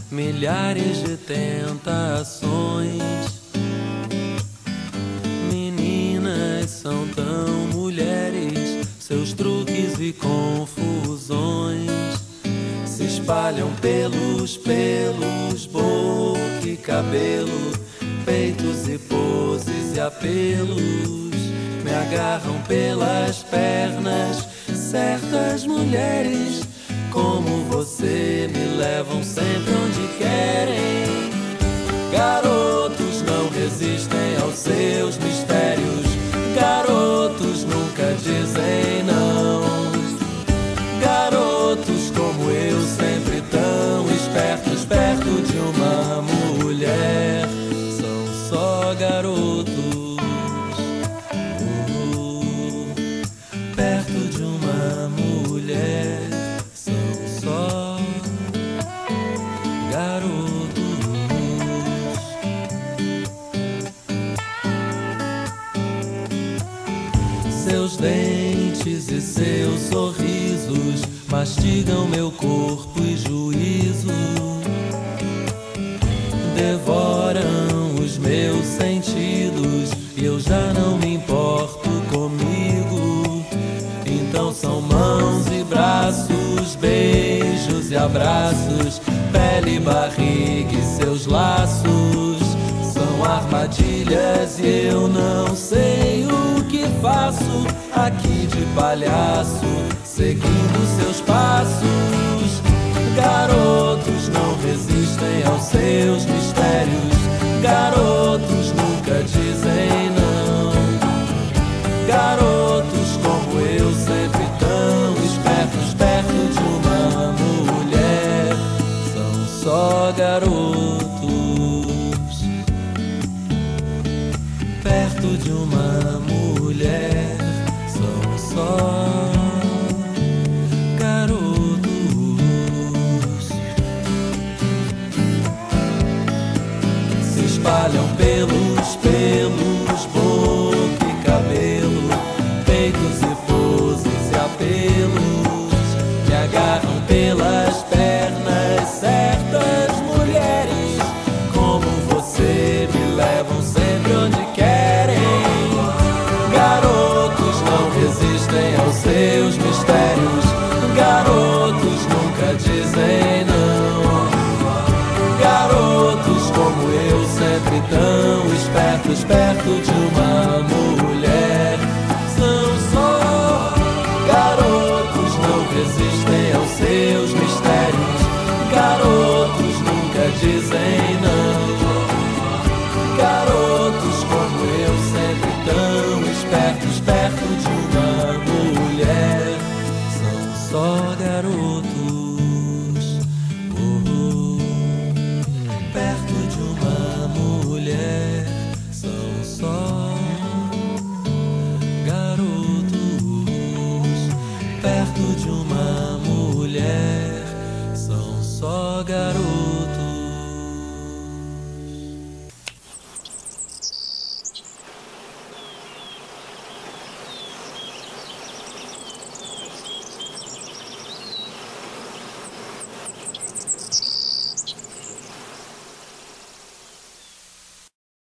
milhares de tentações. Meninas são tão mulheres, seus truques e confusões se espalham pelos boca e cabelo, peitos e poses e apelos. Me agarram pelas pernas certas mulheres, como você, me levam sempre onde querem. Garotos não resistem aos seus mistérios, garotos nunca dizem não. Garotos como eu, sempre tão espertos, perto de uma mulher, são só garotos. Perto de uma mulher, são só garotos. Seus dentes e seus sorrisos mastigam meu corpo e juízo, devoram os meus sentidos e eu já não me importo comigo. Então são mãos e braços, beijos e abraços, pele e barriga e seus laços. São armadilhas e eu não sei o que faço aqui de palhaço, seguindo seus passos. Garotos não resistem aos seus mistérios, garotos nunca dizem não. Garotos como eu, sempre tão espertos, perto de uma mulher, são só garotos. Perto de uma mulher, são só garotos. Se espalham pelos boca e cabelo, peitos e poses e apelos. Me agarram pelas pernas certas mulheres, como você, me levam sempre onde querem. Garotos não resistem aos seus mistérios, garotos nunca dizem não. Garotos como eu, sempre tão espertos, perto de uma mulher, são só garotos, não resistem aos seus mistérios, garotos nunca dizem não. Garotos como eu, sempre tão espertos, perto de uma mulher, são só garotos.